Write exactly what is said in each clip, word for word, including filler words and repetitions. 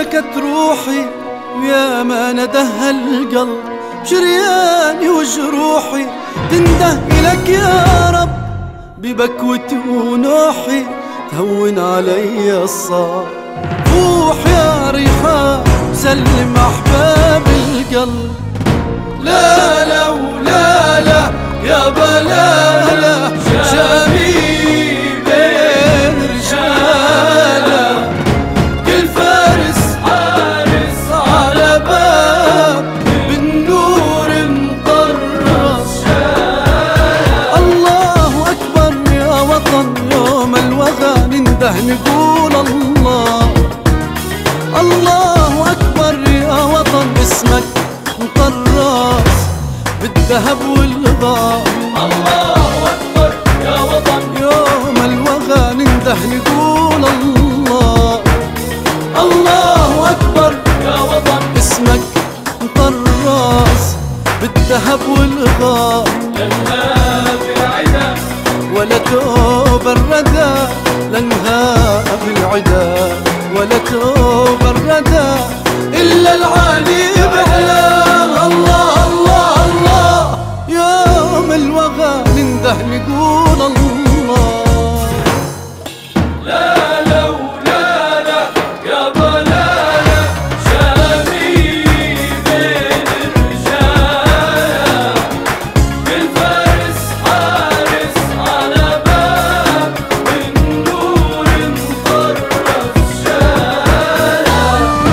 شكت روحي ويا ما ندهى القلب شرياني وجروحي تنده إلك يا رب ببكوتي ونوحي تهون علي الصعب. روح يا ريحان سلم أحباب القلب. لا لا ولا لا يا بلا شامي بين رجاله كل فارس حارس على باب بالنور مطرس. الله أكبر يا وطن يوم الوغى ننده نقول الله. الله أكبر يا وطن اسمك مطرس بالذهب والغار. الله أكبر يا وطن يوم الوغى ننده نقول الله. الله أكبر يا وطن اسمك مطرس بالذهب والغار. لنها بالعدا ولا توب الردى لنها بالعدا ولا توب الردى إلا العالي بأعلاه. الله الله الله يوم الوغى ننده نقول الله. لا لا ولا لا يا بلالا شامي بين الرجال كل فارس حارس على باب بالنور مطرس شارع.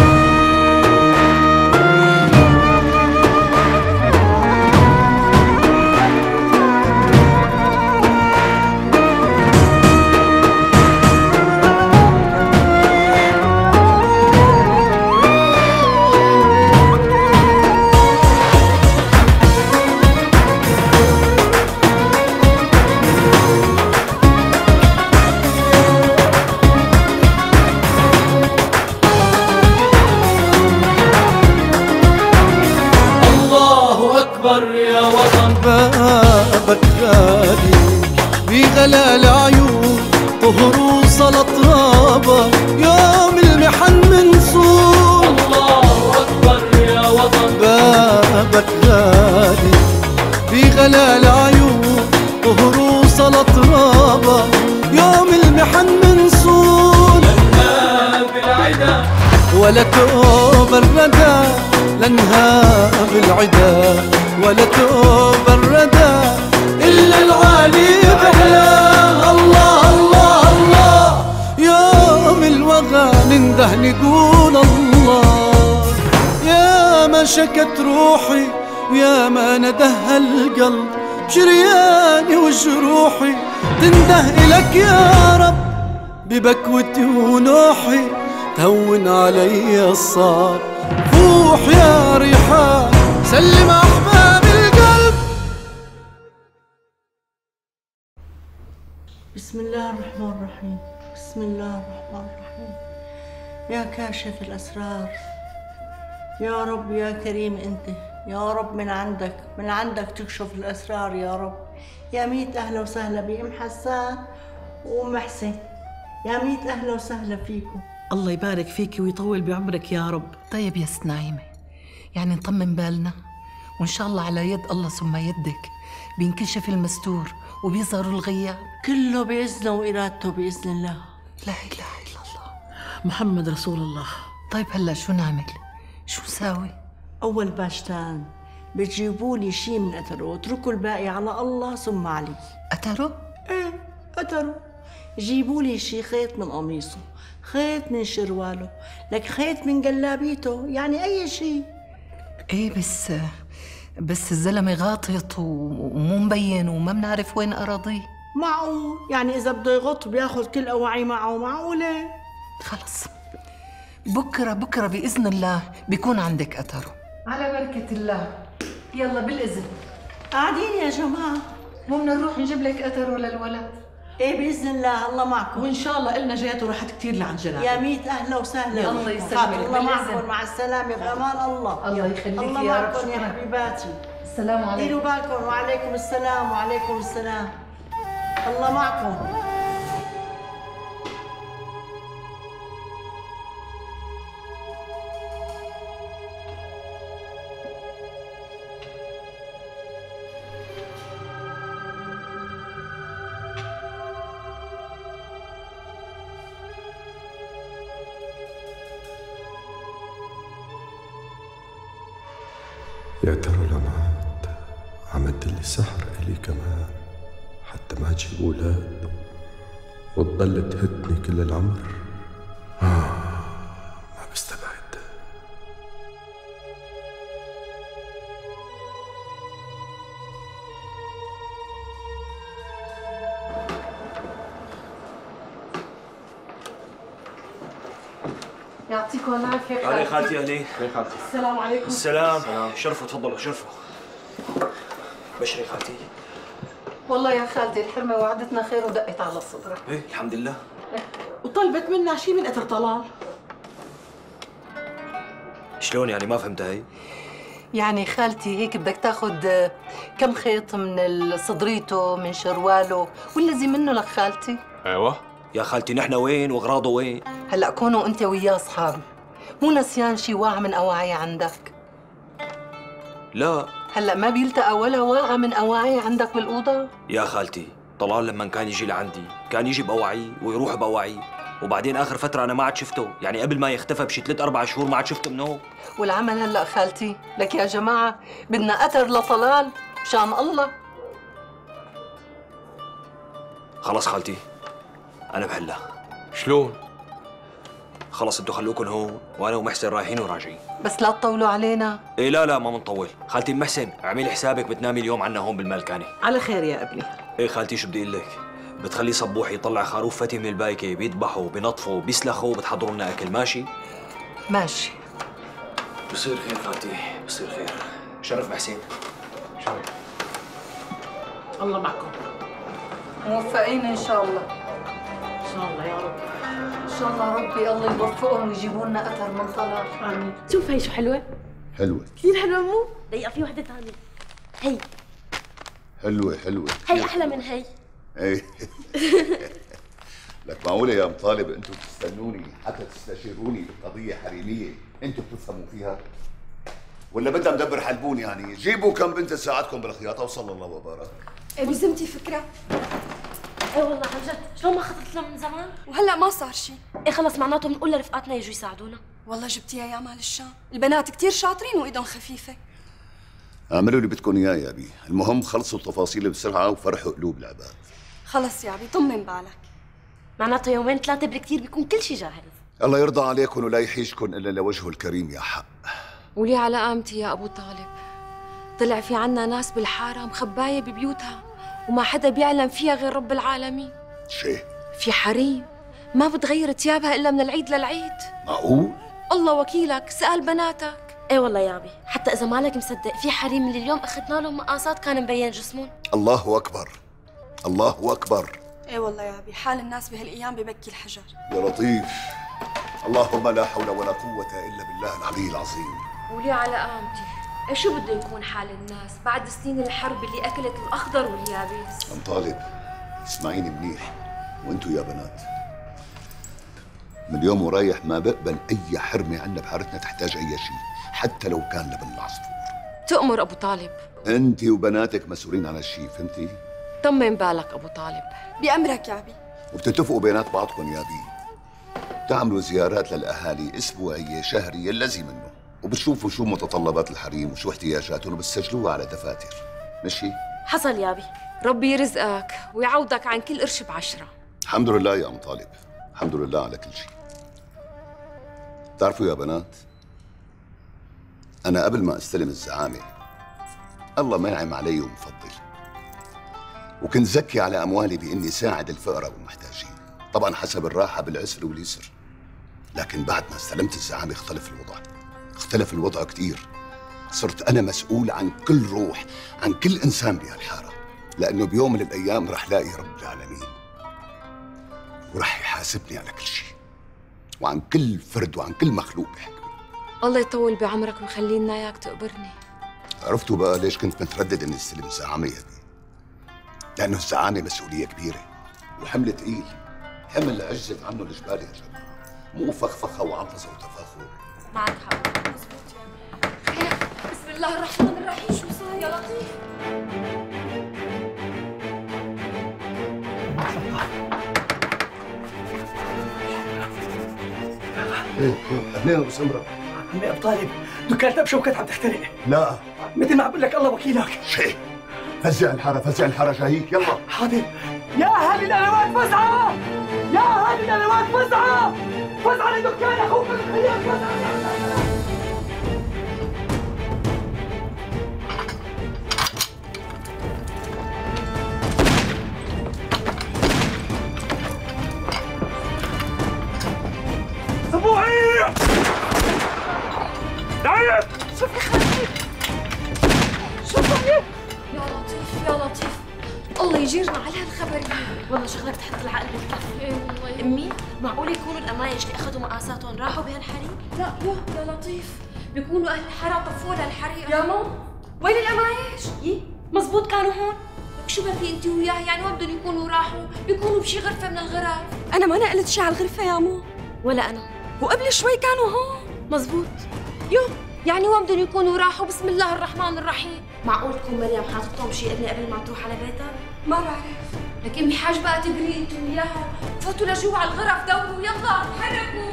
الله أكبر يا وطن بابك غالي بغلا العيون طهر وصل طرابة يوم المحن منصور. الله أكبر يا وطن بابك غالي بغلا العيون طهر وصل طرابة يوم المحن منصور. لنها بالعدا ولا توب الردى لنها بالعدا ولا توب الردى إلا العالي بأعلاه. الله الله الله يوم الوغى ننده نقول الله. يا ما شكت روحي ويا ما ندهى القلب شرياني وجروحي تنده إلك يا رب ببكوتي ونوحي تهون علي الصعب. روح يا ريحان سلم أحباب القلب. بسم الله الرحمن الرحيم. بسم الله الرحمن الرحيم. يا كاشف الأسرار يا رب يا كريم أنت يا رب من عندك من عندك تكشف الأسرار يا رب. يا ميت أهلا وسهلا بأم حسان وأم حسين. يا ميت أهلا وسهلا فيكم. الله يبارك فيكي ويطول بعمرك يا رب. طيب يا ست نعيمة يعني نطمن بالنا وإن شاء الله على يد الله ثم يدك بينكشف المستور وبيظهر الغياب كله بإذنه وإرادته بإذن الله. لا إله إلا الله محمد رسول الله. طيب هلا شو نعمل؟ شو نساوي؟ أول باشتان بتجيبوا لي شيء من أثره واتركوا الباقي على الله ثم علي. أترو؟ ايه أثره. جيبوا لي شي خيط من قميصه، خيط من شرواله، لك خيط من جلابيته، يعني أي شيء. إيه بس بس الزلمة غاطط ومو مبين وما بنعرف وين أراضيه. معقول يعني إذا بده يغط بياخذ كل أواعي معه؟ معقولة؟ خلص بكرة بكرة بإذن الله بيكون عندك أثره. على بركة الله. يلا بالإذن. قاعدين يا جماعة؟ مو بدنا نروح نجيب لك أثره للولد؟ ايه باذن الله. الله معكم وان شاء الله إلنا جيات وراحت كثير لعند جنابك. يا ميت اهلا وسهلا. الله يسلمك. الله معكم. مع السلامه بامان الله. الله يخليك الله يا رب. معكم يا حبيباتي. السلام عليكم. ديروا بالكم. وعليكم السلام. وعليكم السلام. الله معكم. يا ترى لمعت عم تدلي سحر إلي كمان حتى ما تجيب أولاد وتضل تهدني كل العمر؟ آه ما بستبعد. يعطيكم العافية. أهلين خالتي. أهلين. أهلين خالتي. السلام عليكم. السلام. شرفوا تفضلوا شرفوا. بشري خالتي. والله يا خالتي الحرمة وعدتنا خير ودقت على الصدرة. ايه الحمد لله. وطلبت منا شيء من اثر طلال. شلون يعني؟ ما فهمت هي. يعني خالتي هيك بدك تاخذ كم خيط من صدريته من شرواله والذي منه لك خالتي. ايوه يا خالتي نحن وين واغراضه وين؟ هلا كونوا انت وياه اصحاب مو نسيان شي واعة من اواعي عندك؟ لا. هلا ما بيلتقى ولا واعة من اواعي عندك بالاوضه؟ يا خالتي طلال لما كان يجي لعندي كان يجي بأواعيه ويروح بأواعيه، وبعدين اخر فتره انا ما عاد شفته، يعني قبل ما يختفى بشي ثلاث اربع شهور ما عاد شفته منه. والعمل هلا خالتي لك يا جماعه بدنا اثر لطلال مشان الله. خلص خالتي انا بهلا. شلون؟ خلص انتوا خلوكن هون وانا ومحسن رايحين وراجعين. بس لا تطولوا علينا. ايه لا لا ما بنطول. خالتي ام محسن اعملي حسابك بتنامي اليوم عنا هون بالمالكانه. على خير يا ابني. ايه خالتي شو بدي اقول لك؟ بتخلي صبوح يطلع خروف فتي من البايكه بيذبحوا بنطفوا بيسلخوا وبتحضروا لنا اكل. ماشي؟ ماشي. بصير خير خالتي بصير خير. شرف محسن. شرف. الله معكم. موفقين ان شاء الله. ان شاء الله يا رب. ان شاء الله ربي الله يوفقهم ويجيبوا لنا اثر من طلال. امين. شوف هي شو حلوه. حلوة كثير حلوه مو؟ دقيقة في وحدة ثانية. هي حلوة حلوة هي أحلى من هي. ايه لك معقولة يا مطالب انتم تستنوني حتى تستشيروني بقضية حريمية انتم بتفهموا فيها؟ ولا بدها مدبر حلبون يعني؟ جيبوا كم بنت تساعدكم بالخياطة وصلى الله وبارك. ايه بزمتي فكرة؟ ايه والله عن جد، شلون ما خطرت لنا من زمان؟ وهلا ما صار شيء. ايه خلص معناته بنقول لرفقاتنا يجوا يساعدونا. والله جبتيها يا مال الشام، البنات كثير شاطرين وايدهم خفيفة. اعملوا اللي بدكم اياه يا بي، المهم خلصوا التفاصيل بسرعة وفرحوا قلوب العباد. خلص يا بي طمن بالك. معناته يومين ثلاثة بالكثير بيكون كل شيء جاهز. الله يرضى عليكم ولا يحيشكم الا لوجهه الكريم يا حق. ولي على قامتي يا ابو طالب، طلع في عنا ناس بالحاره مخبايه ببيوتها وما حدا بيعلم فيها غير رب العالمين. شيء؟ في حريم ما بتغير ثيابها الا من العيد للعيد. معقول؟ الله وكيلك سأل بناتك. ايه والله يا ابي، حتى اذا مالك مصدق في حريم اللي اليوم اخذنا لهم مقاسات كان مبين جسمهم. الله اكبر الله اكبر. ايه والله يا ابي، حال الناس بهالايام ببكي الحجر. يا لطيف، اللهم لا حول ولا قوة الا بالله العلي العظيم. ولي على قامتي، ايه شو بده يكون حال الناس بعد سنين الحرب اللي اكلت الاخضر واليابس؟ ام طالب اسمعيني منيح، وانتو يا بنات من اليوم ورايح ما بقبل اي حرمه عنا بحارتنا تحتاج اي شيء، حتى لو كان لبن العصفور. تؤمر ابو طالب. انت وبناتك مسؤولين عن الشيء، فهمتي؟ طمن بالك ابو طالب. بأمرك يا ابي. وبتتفقوا بينات بعضكم يا بي، تعملوا زيارات للاهالي اسبوعيه شهريه اللازم منه، وبتشوفوا شو متطلبات الحريم وشو احتياجاتهم وبتسجلوها على دفاتر. ماشي؟ حصل يا ابي. ربي يرزقك ويعوضك عن كل قرش بعشرة. الحمد لله يا ام طالب، الحمد لله على كل شيء. بتعرفوا يا بنات، أنا قبل ما أستلم الزعامة الله منعم علي ومفضل، وكنت زكي على أموالي بإني ساعد الفقراء والمحتاجين، طبعاً حسب الراحة بالعسر واليسر. لكن بعد ما استلمت الزعامة اختلف الوضع، اختلف الوضع كتير. صرت أنا مسؤول عن كل روح، عن كل إنسان بهالحارة، لأنه بيوم من الأيام رح لاقي رب العالمين ورح يحاسبني على كل شيء، وعن كل فرد وعن كل مخلوق بحكمه. الله يطول بعمرك ويخلي لنا اياك تقبرني. عرفتوا بقى ليش كنت متردد اني استلم الزعامه يا بي؟ لانه الزعامه مسؤوليه كبيره وحمل ثقيل، حمل عجزت عنه الجبال يا جماعه، مو فخفخه وعنفسه وتفاخر. معك حق. مزبوط يا ابي. بسم الله الرحمن الرحيم. شو صار يا لطيف؟ ايه اهلين ابو سمره. عمي ابو طالب دكانتنا بشوكت عم تحترق. لا مثل ما بقول لك الله وكيلك. شيء فزع الحاره، فزع الحاره شهيك، يلا. حاضر. يا اهل الادوات فزعه، يا اهل الادوات فزعه، فزعه لدكان اخوك الخياط، فزعه. صبوعي تعال شوف يا خالتي، شوف هيك. يا لطيف يا لطيف، الله يجيرنا على هالخبرية. والله شغلك تحط العقل بالكف. ايه والله. امي معقول يكونوا القمايش اللي اخذوا مقاساتهم راحوا بهالحريق؟ لا يا يا لطيف، بيكونوا اهل الحاره طفوا لها الحريقه. يا ماما وين القمايش؟ يي مزبوط كانوا هون. لك شو بدي انت وياه؟ يعني وين بدهم يكونوا راحوا؟ بيكونوا بشي غرفه من الغرف. انا ما نقلت شي على الغرفه يا ماما. ولا انا. وقبل شوي كانوا هون. مزبوط. يو يعني وين بدهم يكونوا راحوا؟ بسم الله الرحمن الرحيم. معقول تكون مريم حاطتهم شيء قبل قبل ما تروح على بيتها؟ ما بعرف. لك امي حاج بقى تقري انت وياها، فوتوا لجوا على الغرف دوروا يلا تحركوا.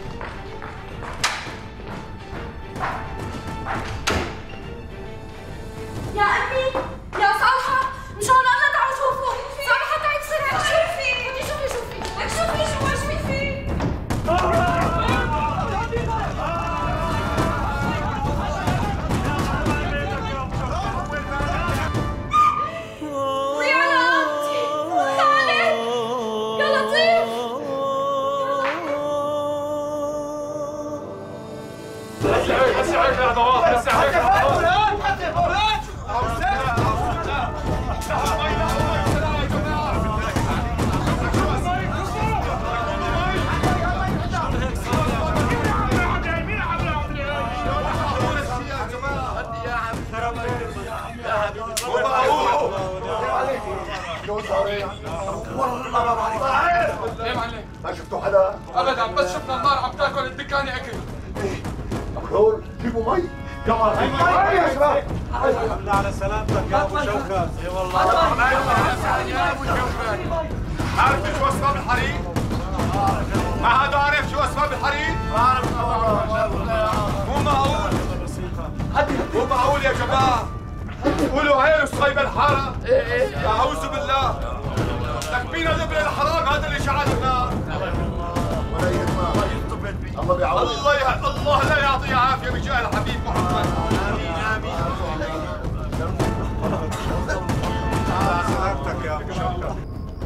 يا امي يا صالحه مشان الله تعالوا شوفوا صالحه تعي بسرعه. شوفي بدي شوفي شوفي لك شوفي شو ايش في فيه. والله ما بعرف. ايه معلم؟ ما شفتوا حدا؟ ابدا، بس شفنا النار عم تاكل الدكانه اكل. دكتور جيبوا مي. يلا هي مي يا شباب. الحمد لله على سلامتك يا ابو شوكت. اي والله يا ابو شوكت. عارف شو اسباب الحريق؟ ما حدا عارف شو اسباب الحريق؟ بعرف طبعا. مو معقول. مو معقول يا جماعه. قولوا هي صهيب الحاره. اعوذ بالله. لك فينا نبرق الحرام، هذا اللي شعل النار. ولا يهمك الله بيعوض. الله الله لا يعطيه عافيه بجاه الحبيب محمد. امين امين. على سلامتك يا ابو شوكت.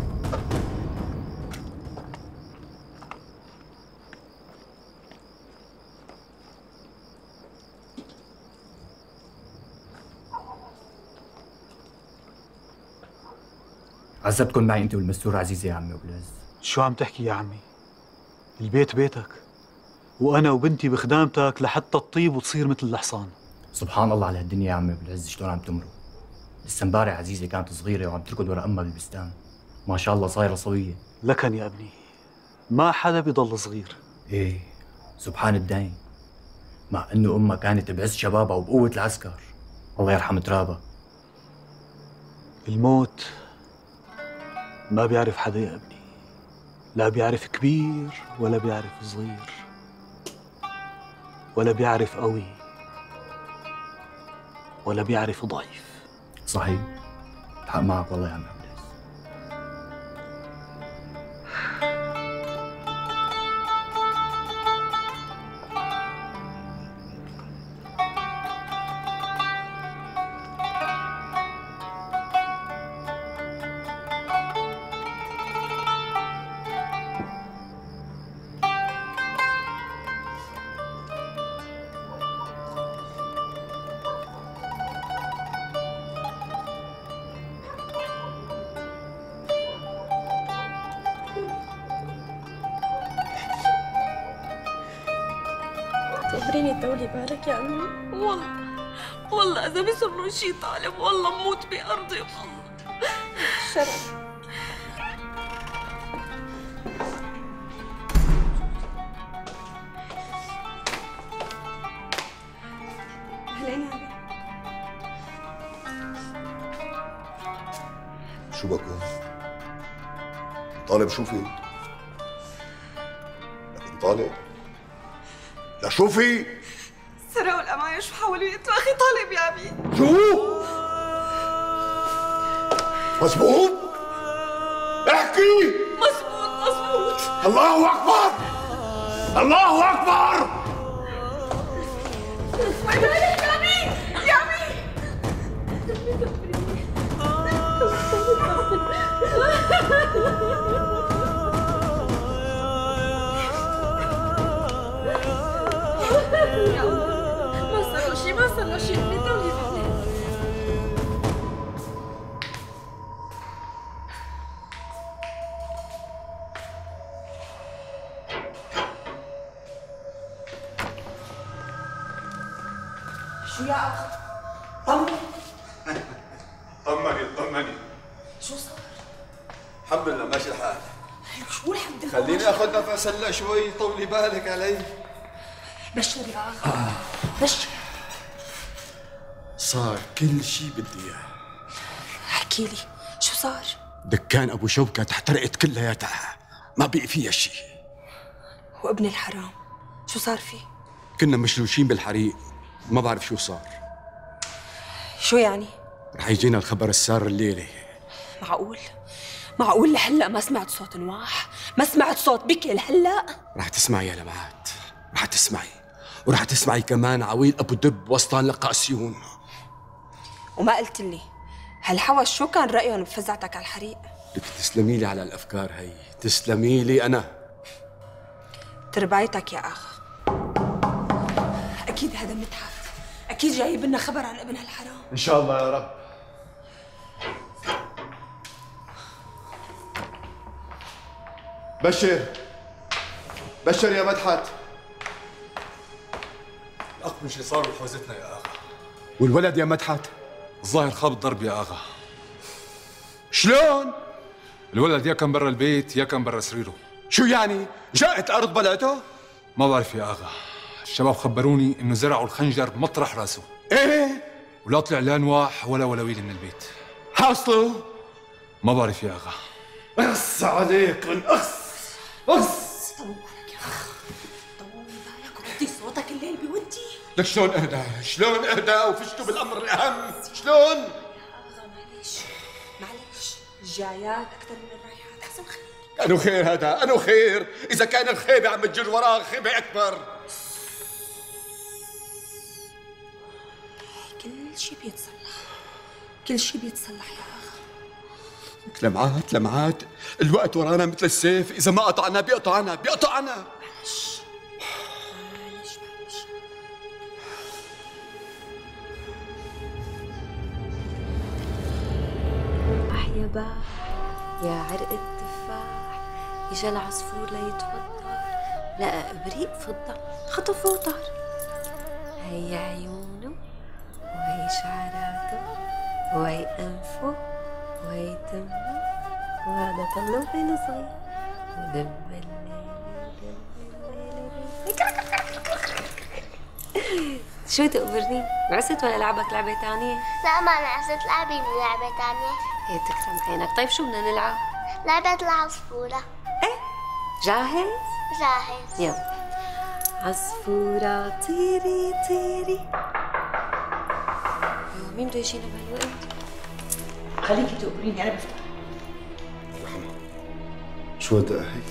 عذبتكم معي انت والمستور عزيزي يا عمي ابو العز. شو عم تحكي يا عمي؟ البيت بيتك، وانا وبنتي بخدامتك لحتى تطيب وتصير مثل الحصان. سبحان الله على هالدنيا يا عمي ابو العز، شلون عم تمرق. لسه امبارح عزيزي كانت صغيره وعم تركض ورا امها بالبستان، ما شاء الله صايره صويه. لكن يا ابني ما حدا بيضل صغير. ايه سبحان الدايم، مع انه امها كانت بعز شبابها وبقوه العسكر، الله يرحم ترابها. الموت ما بيعرف حدا يا ابني، لا بيعرف كبير ولا بيعرف صغير، ولا بيعرف قوي ولا بيعرف ضعيف. صحيح، الحق معك والله يا عم عبد العز. تقدريني تطولي بالك يا أمي؟ والله والله إذا بيصير له شي طالب والله بموت بأرضي والله. شرف. أهلين يا بي. شو بكون؟ طالب شو في؟ لكن طالب لا شو في؟ سرقوا القمايش وحاولوا يقتلوا اخي طالب يا ابي. شو؟ مزبوط؟ احكي. مزبوط مزبوط. الله اكبر الله اكبر. وين رايح يا ابي؟ يا ابي يا الله ما صار له شيء ما صار له شيء بيضل يفهم. شو يا اخ؟ طمني. طمني طمني. شو صار؟ الحمد لله ماشي الحال. شو الحمد لله؟ خليني اخذ نفس هلا شوي، طولي بالك علي. بشر يا اخ. بشر. صار كل شيء بدي اياه. احكي لي شو صار؟ دكان ابو شوكت احترقت كلياتها، ما بقي فيها شيء. وابن الحرام شو صار فيه؟ كنا مشلوشين بالحريق، ما بعرف شو صار. شو يعني؟ رح يجينا الخبر السار الليله. معقول؟ معقول لهلا ما سمعت صوت نواح؟ ما سمعت صوت بكي لهلا؟ رح تسمعي يا لمعات، رح تسمعي، ورح تسمعي كمان عويل ابو دب وسطان لقاسيون. وما قلت لي هالحوش شو كان رايهم بفزعتك على الحريق؟ لك تسلمي لي على الافكار هي، تسلمي لي انا. تربايتك يا اخ. اكيد هذا مدحت، اكيد جايب لنا خبر عن ابن هالحرام. ان شاء الله يا رب. بشر بشر يا مدحت. الأقمش اللي صار بحوزتنا يا آغا. والولد يا مدحت؟ الظاهر خاب الضرب يا آغا. شلون؟ الولد يا كان برا البيت يا كان برا سريره. شو يعني؟ جاءت أرض بلعته؟ ما بعرف يا آغا، الشباب خبروني إنه زرعوا الخنجر بمطرح راسه. إيه؟ ولا طلع لا نواح ولا ولويل من البيت. حاصله؟ ما بعرف يا آغا. اخس عليكم، اخس اخس. طول بالك يا اخ، طول بالك وطي صوتك الليل بودي. لك شلون اهدى؟ شلون اهدى وفشتوا بالامر الاهم؟ شلون؟ يا اغا معلش معلش، الجايات اكثر من الرايحات، احسن خير. أنو خير هذا؟ أنو خير؟ إذا كان الخيبة عم تجر وراه خيبة أكبر. كل شيء بيتصلح، كل شيء بيتصلح يا اخ. لمعات لمعات، الوقت ورانا مثل السيف، إذا ما قطعنا بيقطعنا بيقطعنا. معلش معلش معلش. أحيا بقى يا عرق التفاح، إجا العصفور ليتوتر، لقى إبريق فضة خطف وطار. هي عيونه وهي شعراته وهي أنفه وهي تمه، وهذا طلو بين صغير ودب الليل ودب الليل. شو تقبرني؟ عست ولا لعبك لعبة تانية؟ لا ما نعست، لعبي لعبة تانية. ايه تكرم عينك. طيب شو بدنا نلعب؟ لعبة العصفورة. ايه جاهز؟ جاهز. يلا. عصفورة طيري طيري. مين بده يجينا بهالوقت؟ خليكي تقبريني انا بفتح. شو هذا هي؟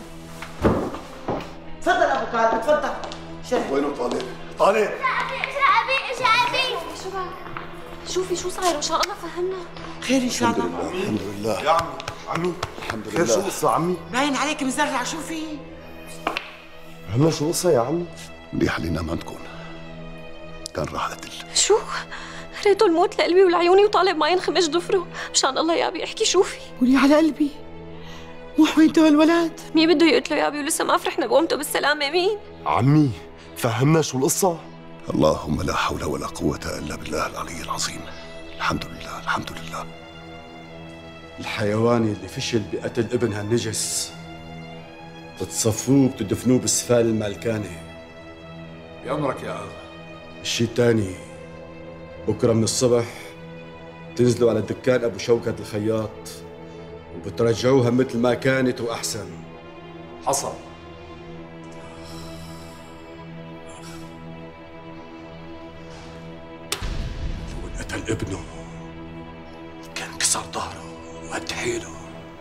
تفضل ابو طالب تفضل. شرف. وينه طالب؟ طالب شعبي شعبي. شو بك؟ شوفي شو صاير ان شاء الله فهمنا. خير ان شاء الله. الحمد لله. يا عمي عمي الحمد خير شو القصة عمي؟ باين عليك مزرع، شو في؟ هلا شو القصة يا عمي؟ منيح اللي نام عندكم، كان راح قتل. شو؟ ريته الموت لقلبي ولعيوني وطالب ما ينخمش ضفره. مشان الله يا ابي احكي شو في؟ قولي على قلبي. وحوينته الولد؟ مين بده يقتله يا ابي ولسه ما فرحنا بقومته بالسلامة؟ مين؟ عمي فهمنا شو القصة؟ اللهم لا حول ولا قوة إلا بالله العلي العظيم. الحمد لله الحمد لله. الحيوان اللي فشل بقتل ابنها النجس بتصفوه بتدفنوه بالسفال المالكانة. بأمرك يا آغا. الشيء الثاني، بكره من الصبح تنزلوا على دكان ابو شوكت الخياط وبترجعوها مثل ما كانت واحسن. حصل. كان ابنه كان كسر ظهره وهد حيله.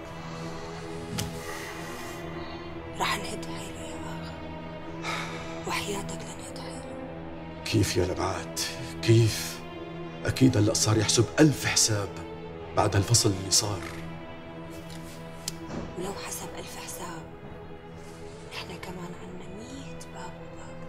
رح نهد حيله يا اخ، وحياتك لنهد حيله. كيف يا لمعات كيف؟ اكيد هلا صار يحسب ألف حساب بعد هالفصل اللي صار. ولو حسب ألف حساب نحن كمان عنا مية باب وباب.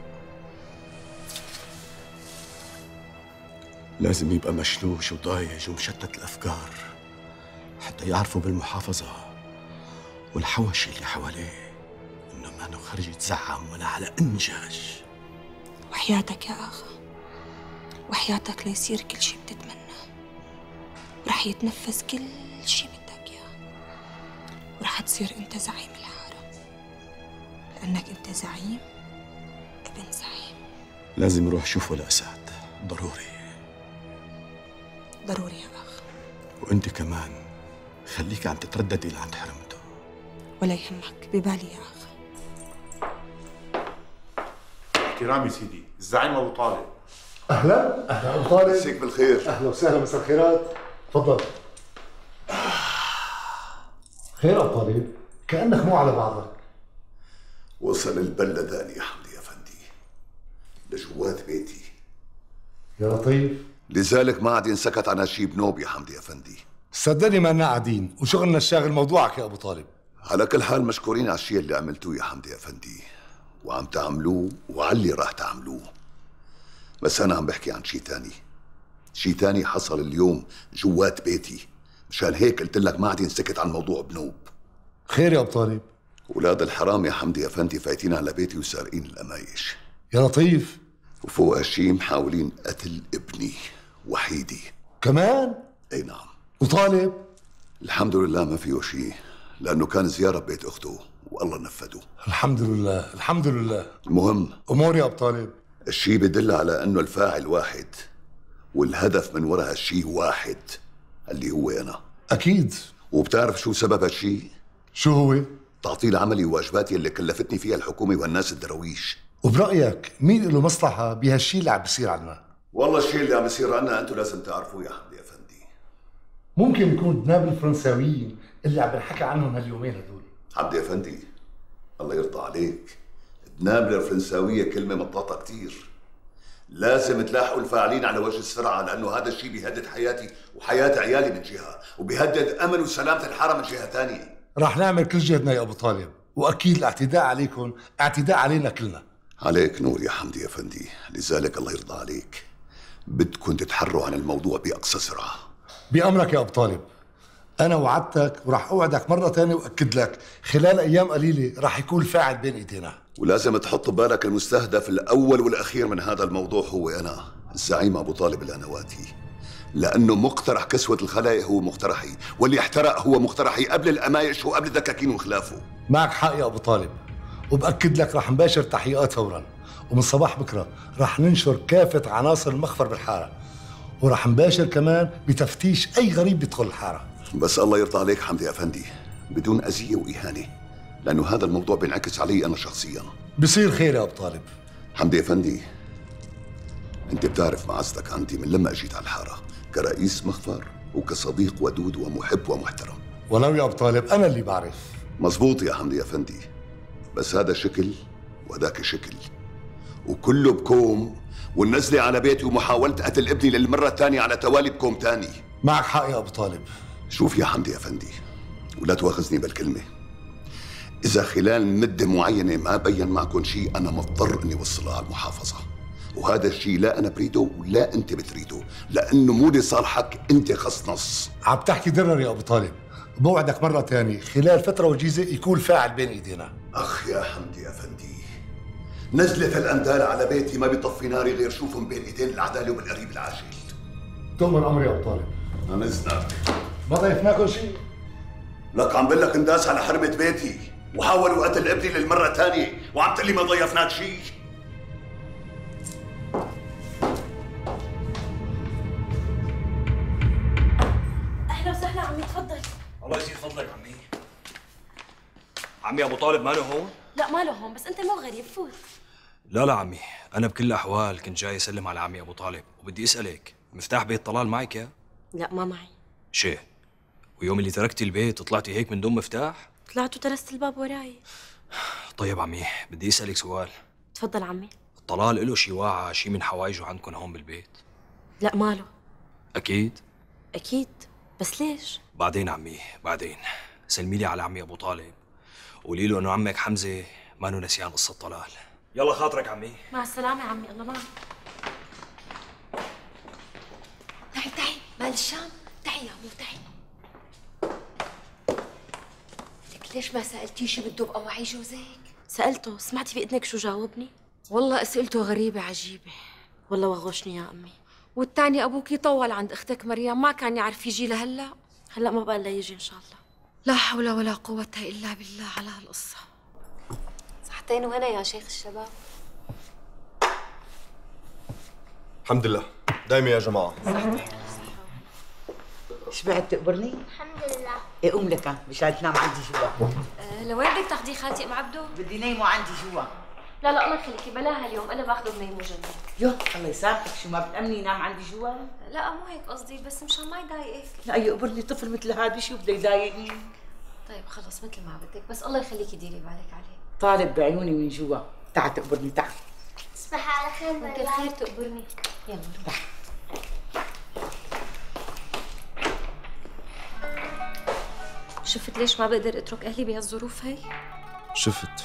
لازم يبقى مشلوش وضايج ومشتت الافكار حتى يعرفوا بالمحافظه والحوش اللي حواليه انه ما انه خرج يتزعم ولا على انجاج. وحياتك يا اخا، وحياتك ليصير كل شي بتتمناه، ورح يتنفذ كل شي بدك اياه، ورح تصير انت زعيم الحاره، لانك انت زعيم ابن زعيم. لازم اروح شوفه لأسعد، ضروري ضروري يا اخ. وانت كمان خليك عم تترددي لعند حرمته. ولا يهمك، ببالي يا اخ. احترامي سيدي، الزعيم ابو طالب. اهلا اهلا ابو طالب. مسيك بالخير. اهلا وسهلا، مساء الخيرات. تفضل. خير ابو طالب، كانك مو على بعضك. وصل البلداني يا حمدي افندي لجوات بيتي. يا لطيف. لذلك ما عاد ينسكت عن هالشي بنوب يا حمدي افندي. صدقني ما لنا قاعدين وشغلنا الشاغل موضوعك يا ابو طالب. على كل حال مشكورين على الشيء اللي عملتوه يا حمدي افندي، وعم تعملوه وعلى اللي راح تعملوه. بس انا عم بحكي عن شيء تاني، شيء تاني حصل اليوم جوات بيتي، مشان هيك قلت لك ما عاد ينسكت عن موضوع بنوب. خير يا ابو طالب. اولاد الحرام يا حمدي افندي فايتين على بيتي وسارقين القمايش. يا لطيف. وفوق هالشي محاولين قتل ابني وحيدي. كمان؟ اي نعم. وطالب؟ الحمد لله ما فيه شيء، لانه كان زياره ببيت اخته والله نفذه. الحمد لله الحمد لله. المهم امور يا ابو طالب. الشيء بدل على انه الفاعل واحد والهدف من وراء هالشيء واحد اللي هو انا. اكيد. وبتعرف شو سبب هالشيء؟ شو هو؟ تعطيل عملي وواجباتي اللي كلفتني فيها الحكومه والناس الدرويش. وبرايك مين له مصلحه بهالشيء اللي عم بيصير عنا؟ والله الشيء اللي عم بيصير عنا انتم لازم تعرفوه يا حمدي افندي. ممكن يكون دناب الفرنساويين اللي عم بنحكى عنهم هاليومين هدول. حمدي افندي الله يرضى عليك، دنابلة الفرنساوية كلمة مطاطة كتير. لازم تلاحقوا الفاعلين على وجه السرعة، لأنه هذا الشيء بيهدد حياتي وحياة عيالي من جهة، وبيهدد أمن وسلامة الحارة من جهة ثانية. رح نعمل كل جهدنا يا أبو طالب، وأكيد الاعتداء عليكم اعتداء علينا كلنا. عليك نور يا حمدي أفندي، لذلك الله يرضى عليك بدكم تتحروا عن الموضوع بأقصى سرعة. بأمرك يا أبو طالب. أنا وعدتك ورح أوعدك مرة ثانية وأكد لك خلال أيام قليلة رح يكون الفاعل بين إيدينا. ولازم تحط ببالك المستهدف الأول والأخير من هذا الموضوع هو أنا الزعيم أبو طالب الأنواتي، لأنه مقترح كسوة الخلايق هو مقترحي، واللي احترق هو مقترحي قبل القمايش وقبل الدكاكين وخلافه. معك حق يا أبو طالب، وبأكد لك رح نباشر تحقيقات فورا، ومن صباح بكرة رح ننشر كافة عناصر المخفر بالحارة، ورح نباشر كمان بتفتيش أي غريب بيدخل الحارة. بس الله يرضى عليك حمدي أفندي بدون أذية وإهانة، لأنه هذا الموضوع بينعكس علي أنا شخصياً. بصير خير يا أبو طالب. حمدي أفندي أنت بتعرف معزتك عندي من لما أجيت على الحارة كرئيس مخفر وكصديق ودود ومحب ومحترم. ولو يا أبو طالب أنا اللي بعرف. مزبوط يا حمدي أفندي، بس هذا شكل وذاك شكل، وكله بكوم، والنزلة على بيتي ومحاولة قتل ابني للمرة الثانية على توالي بكوم تاني. معك حق يا أبو طالب. شوف يا حمدي أفندي، ولا تواخذني بالكلمة، إذا خلال مدة معينة ما بين معكم شيء أنا مضطر إني أوصلها على المحافظة، وهذا الشيء لا أنا بريده ولا أنت بتريده، لأنه مو لصالحك أنت خص نص. عم تحكي درر يا أبو طالب، بوعدك مرة ثانية خلال فترة وجيزة يكون فاعل بين إيدينا. أخ يا حمدي أفندي، نزلة الأندال على بيتي ما بيطفي ناري غير شوفهم بين إيدين العدالة وبالقريب العاجل. تؤمر أمري يا أبو طالب. عن إذنك. ما ضيفناكم شيء؟ لك عم بقول لك انداس على حرمة بيتي وحاولوا قتل ابني للمرة الثانية وعم تقول لي ما ضيفناك شيء. أهلا وسهلا عمي، تفضل. الله يزيد فضلك عمي. عمي أبو طالب ماله هون؟ لا ماله هون، بس أنت مو غريب، فوت. لا لا عمي، أنا بكل الأحوال كنت جاي أسلم على عمي أبو طالب وبدي أسألك مفتاح بيت طلال معك يا؟ لا ما معي. شي ويوم اللي تركتي البيت وطلعتي هيك من دون مفتاح؟ طلعت وترست الباب وراي. طيب عمي بدي اسالك سؤال. تفضل عمي. طلال له شي واعة شي من حوايجه عندكم هون بالبيت؟ لا ماله. اكيد؟ اكيد، بس ليش؟ بعدين عمي بعدين سلمي لي على عمي ابو طالب وقولي له انه عمك حمزه ما انه نسيان قصه طلال. يلا خاطرك عمي. مع السلامه عمي، الله معك. تعي تعي مال الشام، تعي يا عمو تعي. لك ليش ما سالتيه شو بده بقواعي جوزك؟ سالته، سمعتي في اذنك شو جاوبني؟ والله اسئلته غريبه عجيبه. والله وغوشني يا امي. والتاني ابوك يطول عند اختك مريم، ما كان يعرف يجي لهلا. هلا ما بقى الا يجي ان شاء الله. لا حول ولا قوه الا بالله على هالقصه. صحتين وهنا يا شيخ الشباب. الحمد لله دايما يا جماعه. شبعت تقبرني؟ الحمد لله. ايه قوم لك مشان تنام عندي جوا. أه لوين بدك تاخذيه خالتي ام عبدو؟ بدي نيمه عندي جوا. لا لا الله يخليكي بلاها اليوم، انا باخذه بنيمه جنبي. يو الله يسامحك، شو ما بتأمني ينام عندي جوا؟ لا مو هيك قصدي، بس مشان ما يضايقك. لا يقبرني طفل مثل هذا شو بده يضايقني؟ طيب خلص مثل ما بدك، بس الله يخليكي ديري بالك عليه. طالب بعيوني من جوا، تعال تقبرني تعال. تصبح على خير. ممكن خير تقبرني. يلا روح. شفت ليش ما بقدر اترك اهلي بهالظروف هي؟ شفت.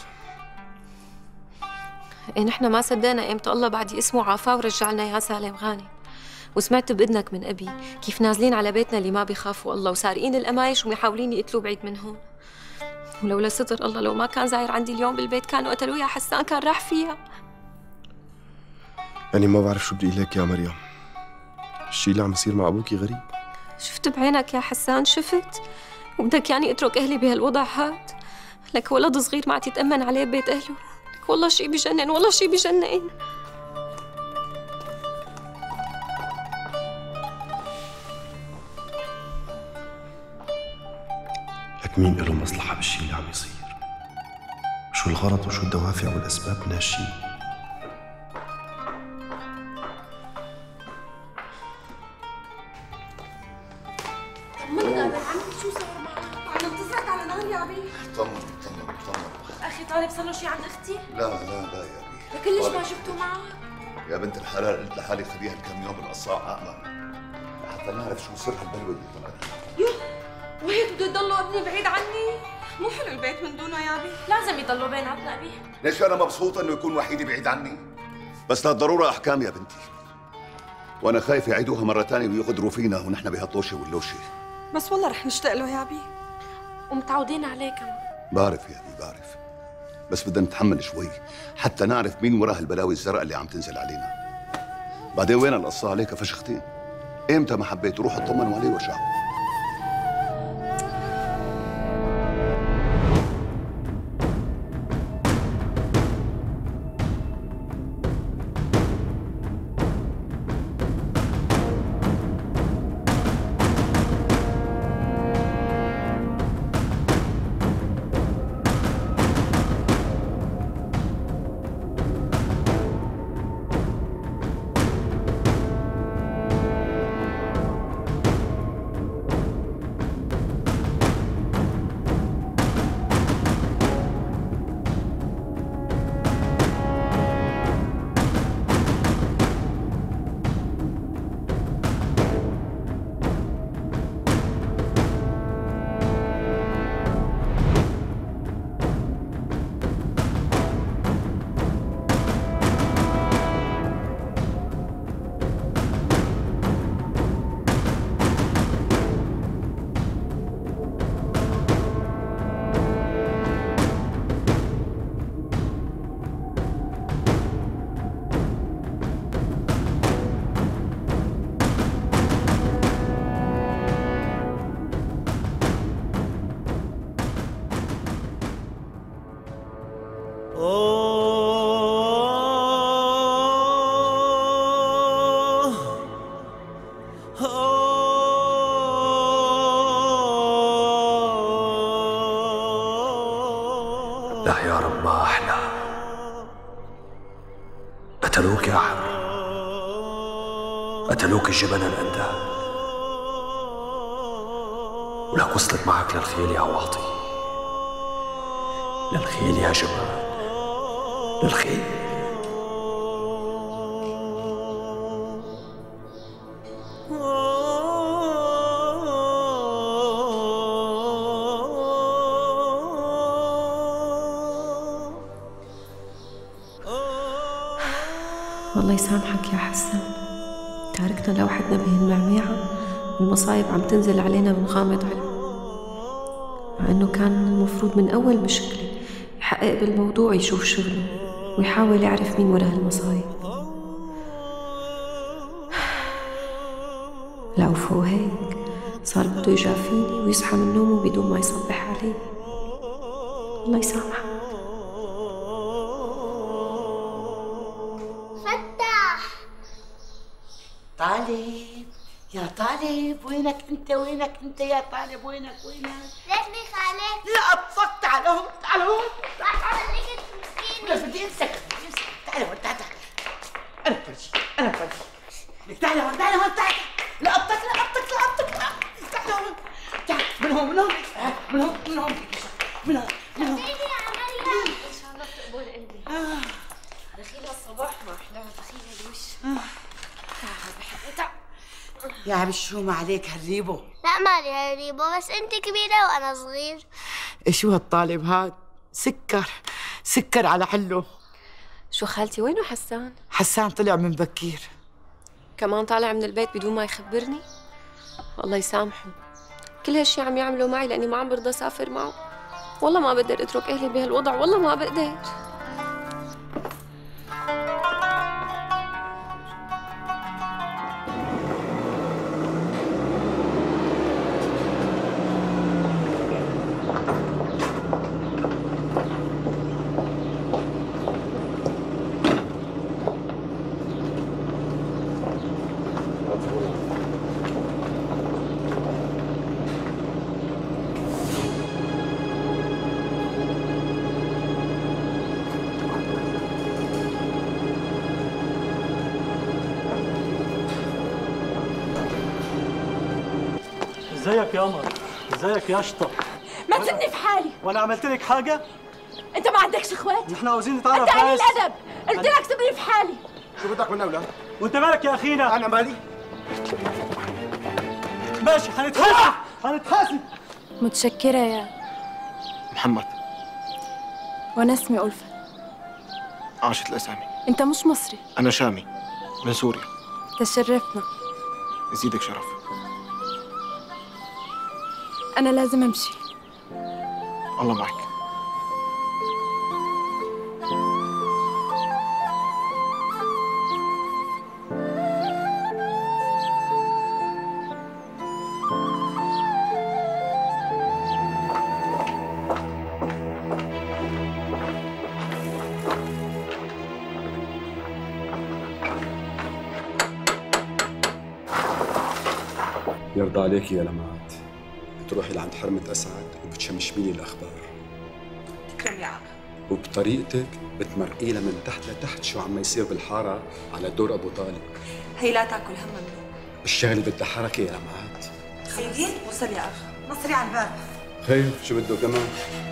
إيه نحن ما صدقنا ايمتى الله بعد اسمه عافاه ورجع لنا اياها سالم غانم. وسمعت باذنك من ابي كيف نازلين على بيتنا اللي ما بيخافوا الله وسارقين القمايش ومحاولين يقتلوه بعيد من هون. ولولا ستر الله لو ما كان زاير عندي اليوم بالبيت كانوا قتلوه يا حسان، كان راح فيها. يعني ما بعرف شو بدي اقول لك يا مريم. الشيء اللي عم يصير مع ابوكي غريب. شفت بعينك يا حسان شفت؟ وبدك يعني اترك اهلي بهالوضع هاد؟ لك ولد صغير ما عاد يتأمن عليه ببيت اهله. لك والله شيء بجنن، والله شيء بجنن. لك مين له مصلحة بالشيء اللي عم يصير؟ شو الغرض وشو الدوافع والأسباب من هالشيء؟ طمنا عمي شو صار معك؟ عم نتصلك على نهار يا ابي. طمن طمن طمن. اخي طالب صار له شيء عند اختي؟ لا لا لا يا بي. لك ليش ما جبته معك؟ يا بنت الحلال قلت لحالي خليها الكم يوم بالقصاع أأمن حتى نعرف شو سر هالبلوة اللي طلعت. يو وهيك بده يضلوا ابني بعيد عني؟ مو حلو البيت من دونه يا ابي، لازم يضلوا بيناتنا ابي. ليش أنا مبسوطة إنه يكون وحيدي بعيد عني؟ بس للضرورة أحكام يا بنتي. وأنا خايف يعيدوها مرة ثانية ويغدروا فينا ونحن بهالطوشة واللوشة. بس والله رح نشتاق له يا ابي. ومتعودين عليه كمان. بعرف يا ابي بعرف. بس بدنا نتحمل شوي حتى نعرف مين وراء هالبلاوي الزرقاء اللي عم تنزل علينا. بعدين وين القصة عليك فشختين؟ امتى ما حبيت روح اطمنوا عليه وارجعوا. لا يا رب ما أحلى. قتلوك يا حر. قتلوك الجبنة الأندال، ولك وصلت معك للخيل يا عواطي، للخيل يا جمال، للخيل. الله يسامحك يا حسن، تاركنا لوحدنا بهالمعميعة والمصايب عم تنزل علينا من غامض علم، مع انه كان المفروض من اول مشكلة يحقق بالموضوع، يشوف شغله ويحاول يعرف مين ورا هالمصايب. لا وفوق هيك صار بده يجافيني ويصحى من نومه بدون ما يصبح علي. الله يسامحك. طالب يا طالب، وينك انت وينك انت يا طالب، وينك وينك؟ ليش خالك؟ لا اطفق، تعال هون تعال هون. خليك مسكيني. لا بدي امسك بدي امسك، تعال هون تعال تعال. انا فرجي انا فرجي. لك تعال هون تعال هون تعال. لا ابطك لا ابطك لا ابطك لا. تعال هون تعال من هون من هون من هون من هون من هون من هون. يا مريم. ان شاء الله تقبل قلبي. دخيل الصباح ما احلاها، دخيل الوش. يا بشو ما عليك هالريبو؟ لا مالي هالريبو، بس انت كبيرة وانا صغير. شو هالطالب هاد؟ سكر سكر على حله. شو خالتي وينه حسان؟ حسان طلع من بكير. كمان طالع من البيت بدون ما يخبرني؟ الله يسامحه، كل هالشي عم يعملوا معي لاني ما عم برضى اسافر معه. والله ما بقدر اترك اهلي بهالوضع، والله ما بقدر. ازيك يا قمر؟ ازيك يا شطة؟ ما تسيبني في حالي. وانا عملت لك حاجة؟ انت ما عندكش اخوات؟ نحن عاوزين نتعرف. انت قليل الادب، قلت لك سيبني في حالي. شو بدك من اولاد؟ وانت مالك يا اخينا؟ انا مالي؟ ماشي حنتحاسب حنتحاسب. متشكرة يا محمد. وانا اسمي ألفة. عاشت الاسامي. انت مش مصري؟ انا شامي من سوريا. تشرفنا. يزيدك شرف. انا لازم امشي. الله معك. يرضى عليك يا لمعات، بتروحي لعند حرمة أسعد وبتشمشمي لي الأخبار. تكرم يا عم. وبطريقتك بتمرقي لها من تحت لتحت شو عم يصير بالحارة على دور أبو طالب. هي لا تاكل هم منه. الشغل بدها حركة يا لمعات. سيدي وصل يا أخ، مصري على الباب. خير شو بده كمان؟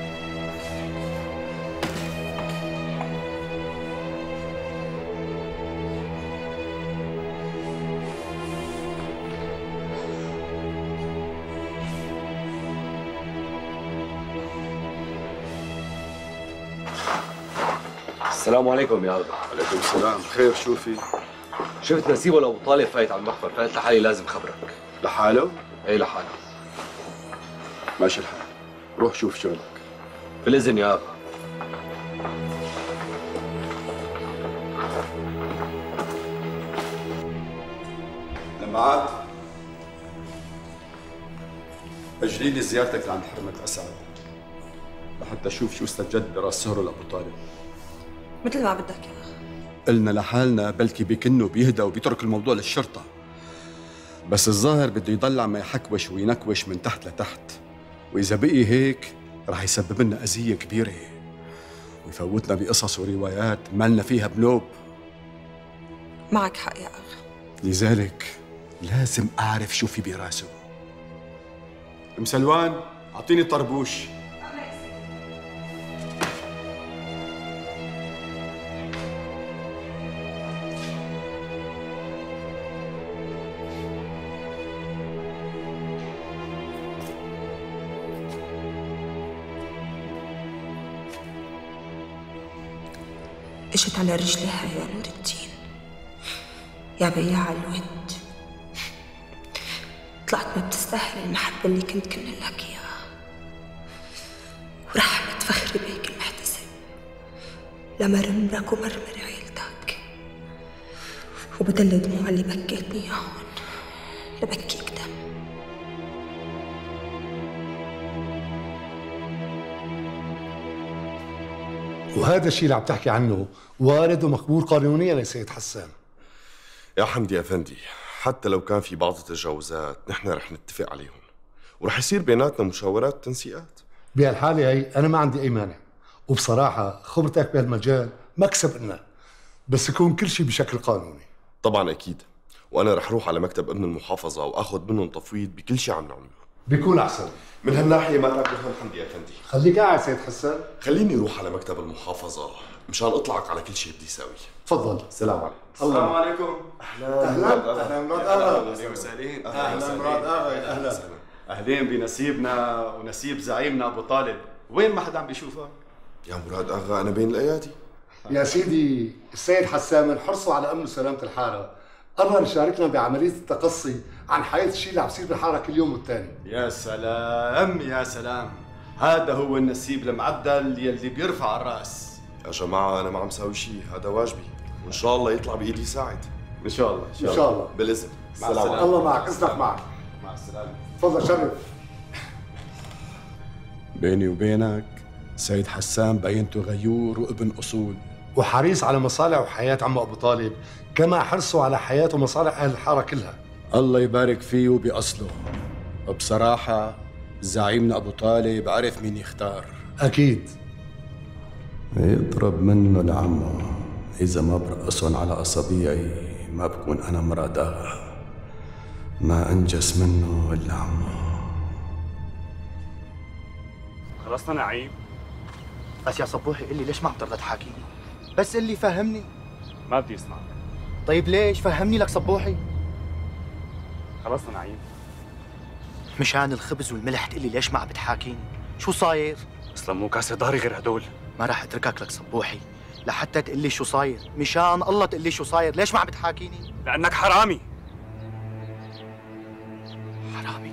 السلام عليكم يا أبا. عليكم السلام، خير شو في؟ شفت نسيب ولا أبو طالب فايت على المخبر، فقلت لحالي لازم خبرك. لحاله؟ إيه لحاله. ماشي الحال، روح شوف شغلك. بالإذن يا أبا. لمعات، أجلي لي زيارتك لعند حرمة أسعد لحتى أشوف شو استجد براس سهره لأبو طالب. مثل ما بدك يا أخ. قلنا لحالنا بلكي بيكن وبيهدى وبيترك الموضوع للشرطة، بس الظاهر بده يضل عم يحكوش وينكوش من تحت لتحت، وإذا بقي هيك رح يسبب لنا أذية كبيرة ويفوتنا بقصص وروايات مالنا فيها بنوب. معك حق يا أخ، لذلك لازم أعرف شو في براسه. أم سلوان أعطيني الطربوش. اجت على رجليها يا نور الدين، يا بياع الود. طلعت ما بتستاهل المحبة اللي كنت كمل لك اياها، ورحمة فخري بيك المحتسب لمرمرك ومرمر عيلتك، وبدل دموع اللي بكيتني اياهن لبكيك دم. وهذا الشيء اللي عم تحكي عنه وارد ومقبول قانونيا يا سيد حسان. يا حمدي أفندي، حتى لو كان في بعض التجاوزات نحن رح نتفق عليهم ورح يصير بيناتنا مشاورات وتنسيقات. بهالحالة هي أنا ما عندي أي مانع، وبصراحة خبرتك بهالمجال مكسب لنا، بس يكون كل شيء بشكل قانوني. طبعا أكيد، وأنا رح روح على مكتب أمن المحافظة وآخذ منهم تفويض بكل شيء عم نعمله. بيكون أحسن. من هالناحية ما لك دخل حمدي أفندي. خليك قاعد سيد حسان. خليني أروح على مكتب المحافظة مشان أطلعك على كل شيء بدي أساوي. تفضل. السلام عليكم. السلام عليكم. أهلا أهلا أهلا مراد أهلا أهلا وسهلين. أهلا مراد أهلا. أهلين بنسيبنا ونسيب زعيمنا أبو طالب. وين ما حدا عم بيشوفك؟ يا مراد أغا أنا بين الأيادي. يا سيدي السيد حسان من حرصه على أمن وسلامة الحارة قرر يشاركنا بعملية التقصي عن حياة الشيء اللي عم يصير بالحارة كل يوم والتاني. يا سلام يا سلام، هذا هو النسيب المعدل يلي بيرفع الراس. يا جماعة أنا ما عم ساوي شيء، هذا واجبي، وإن شاء الله يطلع بإيدي يساعد. إن شاء الله إن شاء, إن شاء الله. بالإذن. مع السلامة. الله معك، إذنك معك. مع السلامة. تفضل شرف. بيني وبينك سيد حسان بينته غيور وابن أصول، وحريص على مصالح وحياة عمه أبو طالب كما حرصه على حياة ومصالح أهل الحارة كلها. الله يبارك فيه وبأصله. بصراحة زعيمنا أبو طالب عرف مين يختار. أكيد. يضرب منه لعمه، إذا ما برقصن على أصابيعي ما بكون أنا مراد أغا. ما أنجس منه إلا عمه. خلصنا نعيم؟ بس يا صبوحي قل لي ليش ما عم ترضى تحاكيني؟ بس قل لي فهمني. ما بدي اسمعك. طيب ليش؟ فهمني لك صبوحي. خلصنا نعيم؟ مشان الخبز والملح تقول لي ليش ما عم بتحاكيني؟ شو صاير؟ اصلا مو كاسر ظهري غير هدول. ما راح اتركك لك صبوحي لحتى تقول لي شو صاير، مشان الله تقول لي شو صاير، ليش ما عم بتحاكيني؟ لأنك حرامي. حرامي؟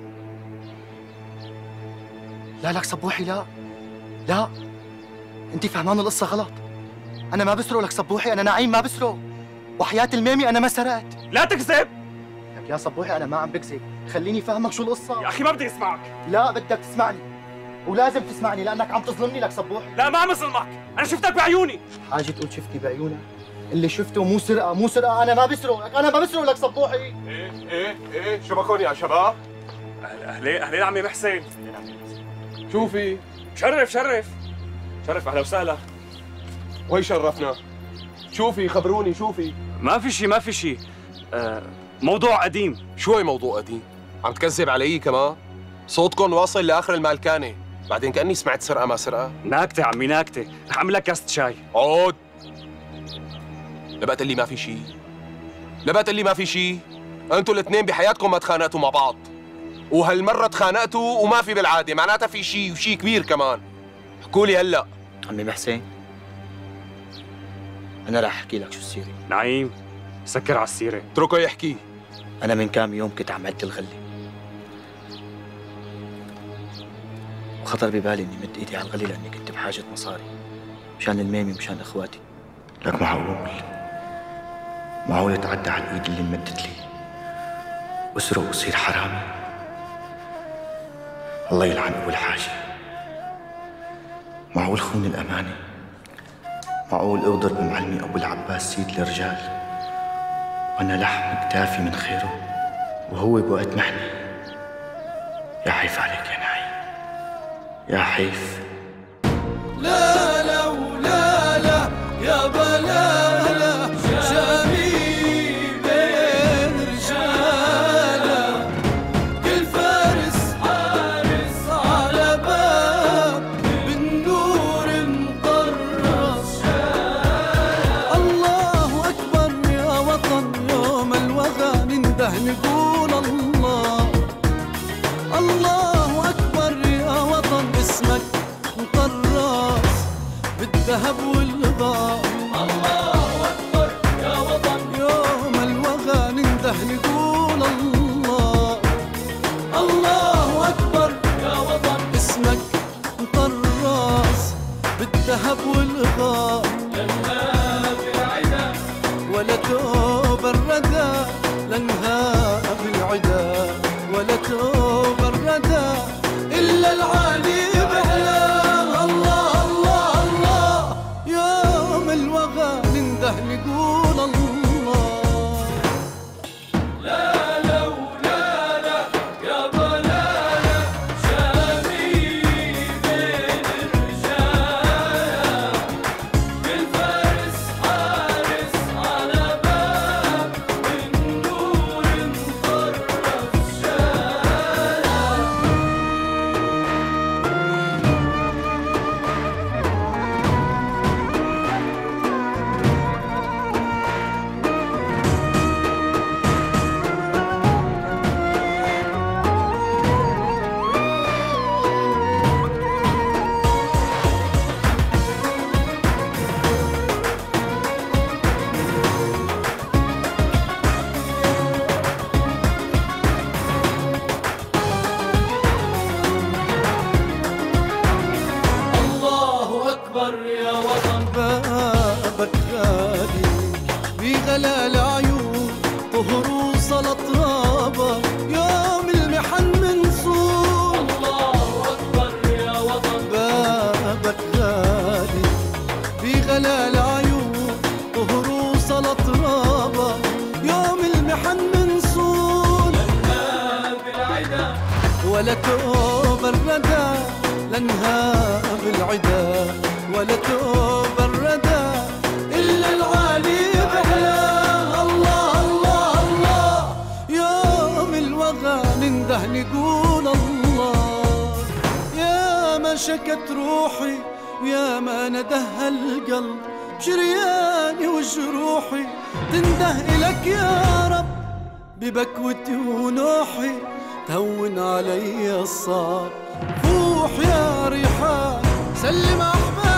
لا لك صبوحي لا لا، انت فهمان القصة غلط. أنا ما بسرق لك صبوحي، أنا نعيم ما بسرق، وحياة المامي أنا ما سرقت. لا تكذب. لك يا صبوحي أنا ما عم بكذب، خليني فهمك شو القصة. يا أخي ما بدي أسمعك. لا بدك تسمعني، ولازم تسمعني لأنك عم تظلمني لك صبوحي. لا ما عم أظلمك، أنا شفتك بعيوني. حاجة تقول شفتني بعيونك؟ اللي شفته مو سرقة مو سرقة، أنا ما بسرق لك، أنا ما بسرق لك صبوحي. إيه إيه إيه شو بكون يا شباب؟ أهلين أهلين عمي محسن. شوفي شرف شرف شرف أهلا وسهلا. وهي شرفنا. شوفي خبروني شوفي. ما في شيء ما في شيء. آه موضوع قديم. شو هي موضوع قديم؟ عم تكذب علي كمان؟ صوتكم واصل لاخر المالكانه، بعدين كاني سمعت سرقه ما سرقه. ناكته عمي ناكته، رح اعمل لك كاسة شاي. عود. لبقت اللي ما في شيء. لبقت اللي ما في شيء. انتوا الاثنين بحياتكم ما تخانقتوا مع بعض. وهالمره تخانقتوا وما في بالعاده، معناتها في شيء وشيء كبير كمان. احكوا لي هلا. عمي محسن أنا رح أحكي لك شو السيرة. نعيم سكر على السيرة. اتركه يحكي. أنا من كام يوم كنت عم عد الغلة، وخطر ببالي إني مد إيدي على الغلة لأني كنت بحاجة مصاري مشان المامي ومشان إخواتي. لك معقول معقول أتعدى على الإيد اللي انمدت لي وأسرق وصير حرامي؟ الله يلعن أول حاجة. معقول خون الأمانة؟ معقول اغدر بمعلمي أبو العباس سيد الرجال وأنا لحم كتافي من خيره وهو بوقت محنة؟ يا حيف عليك يا نعيم، يا حيف. لا لا ولا لا يا بلا لا شبيبي الذهب والغار لنهاب العدا ولا توب الردى لنهاب العدا ولا توب الردى إلا العالي بعلاه. الله الله الله يوم الوغى ننده نقول الله. لا ولا توب الردى لنهاب العدا ولا توب الردى إلا العالي بعلاه. الله الله الله يوم الوغى ننده نقول الله. يا ما شكت روحي ويا ما ندهى القلب شرياني وجروحي تنده إلك يا رب ببكوتي ونوحي تهون علي الصعب. فوح يا ريحان سلم أحبابي